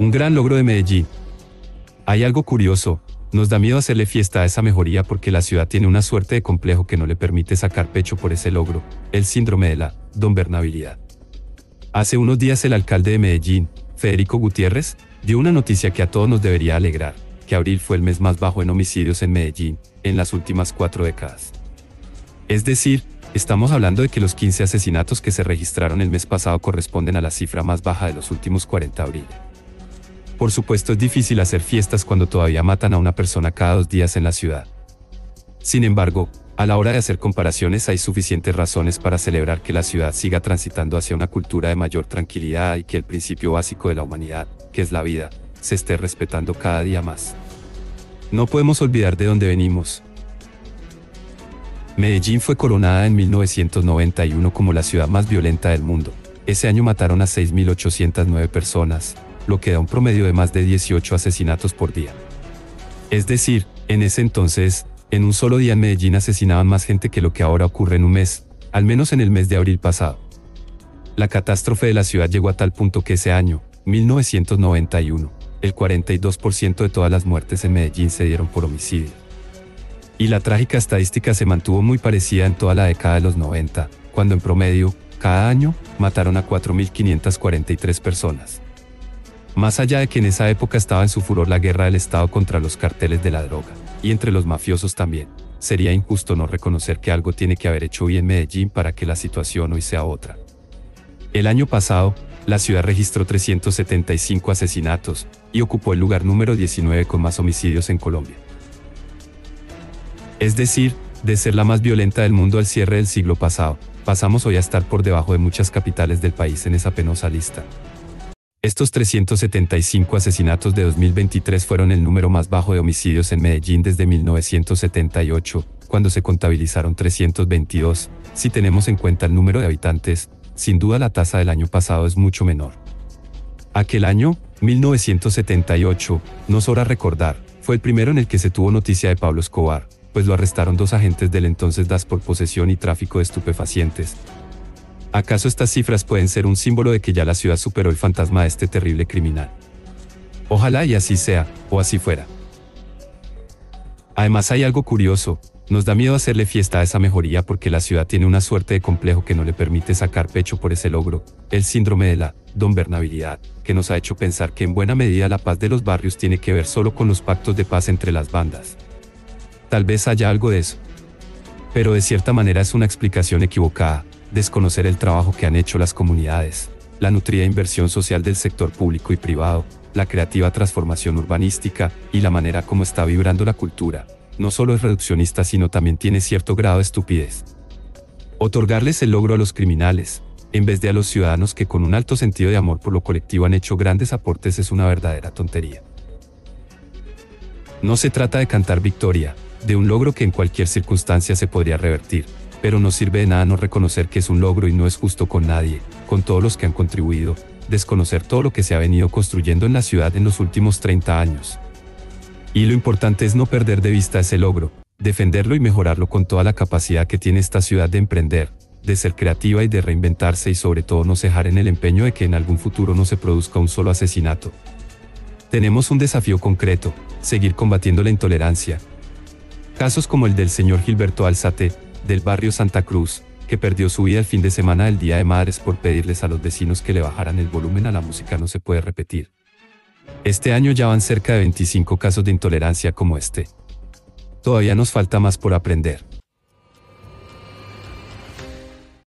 Un gran logro de Medellín. Hay algo curioso, nos da miedo hacerle fiesta a esa mejoría porque la ciudad tiene una suerte de complejo que no le permite sacar pecho por ese logro, el síndrome de la gobernabilidad. Hace unos días el alcalde de Medellín, Federico Gutiérrez, dio una noticia que a todos nos debería alegrar, que abril fue el mes más bajo en homicidios en Medellín, en las últimas 4 décadas. Es decir, estamos hablando de que los 15 asesinatos que se registraron el mes pasado corresponden a la cifra más baja de los últimos 40 abril. Por supuesto es difícil hacer fiestas cuando todavía matan a una persona cada 2 días en la ciudad. Sin embargo, a la hora de hacer comparaciones hay suficientes razones para celebrar que la ciudad siga transitando hacia una cultura de mayor tranquilidad y que el principio básico de la humanidad, que es la vida, se esté respetando cada día más. No podemos olvidar de dónde venimos. Medellín fue coronada en 1991 como la ciudad más violenta del mundo. Ese año mataron a 6.809 personas, lo que da un promedio de más de 18 asesinatos por día. Es decir, en ese entonces, en un solo día en Medellín asesinaban más gente que lo que ahora ocurre en un mes, al menos en el mes de abril pasado. La catástrofe de la ciudad llegó a tal punto que ese año, 1991, el 42% de todas las muertes en Medellín se dieron por homicidio. Y la trágica estadística se mantuvo muy parecida en toda la década de los 90, cuando en promedio, cada año, mataron a 4.543 personas. Más allá de que en esa época estaba en su furor la guerra del Estado contra los carteles de la droga, y entre los mafiosos también, sería injusto no reconocer que algo tiene que haber hecho bien Medellín para que la situación hoy sea otra. El año pasado, la ciudad registró 375 asesinatos, y ocupó el lugar número 19 con más homicidios en Colombia. Es decir, de ser la más violenta del mundo al cierre del siglo pasado, pasamos hoy a estar por debajo de muchas capitales del país en esa penosa lista. Estos 375 asesinatos de 2023 fueron el número más bajo de homicidios en Medellín desde 1978, cuando se contabilizaron 322. Si tenemos en cuenta el número de habitantes, sin duda la tasa del año pasado es mucho menor. Aquel año, 1978, no sobra recordar, fue el primero en el que se tuvo noticia de Pablo Escobar, pues lo arrestaron 2 agentes del entonces DAS por posesión y tráfico de estupefacientes. ¿Acaso estas cifras pueden ser un símbolo de que ya la ciudad superó el fantasma de este terrible criminal? Ojalá y así sea, o así fuera. Además hay algo curioso, nos da miedo hacerle fiesta a esa mejoría porque la ciudad tiene una suerte de complejo que no le permite sacar pecho por ese logro, el síndrome de la gobernabilidad, que nos ha hecho pensar que en buena medida la paz de los barrios tiene que ver solo con los pactos de paz entre las bandas. Tal vez haya algo de eso. Pero de cierta manera es una explicación equivocada. Desconocer el trabajo que han hecho las comunidades, la nutrida inversión social del sector público y privado, la creativa transformación urbanística y la manera como está vibrando la cultura, no solo es reduccionista sino también tiene cierto grado de estupidez. Otorgarles el logro a los criminales, en vez de a los ciudadanos que con un alto sentido de amor por lo colectivo han hecho grandes aportes es una verdadera tontería. No se trata de cantar victoria, de un logro que en cualquier circunstancia se podría revertir. Pero no sirve de nada no reconocer que es un logro y no es justo con nadie, con todos los que han contribuido, desconocer todo lo que se ha venido construyendo en la ciudad en los últimos 30 años. Y lo importante es no perder de vista ese logro, defenderlo y mejorarlo con toda la capacidad que tiene esta ciudad de emprender, de ser creativa y de reinventarse y sobre todo no cejar en el empeño de que en algún futuro no se produzca un solo asesinato. Tenemos un desafío concreto, seguir combatiendo la intolerancia. Casos como el del señor Gilberto Alzate, del barrio Santa Cruz, que perdió su vida el fin de semana del Día de Madres por pedirles a los vecinos que le bajaran el volumen a la música no se puede repetir. Este año ya van cerca de 25 casos de intolerancia como este. Todavía nos falta más por aprender.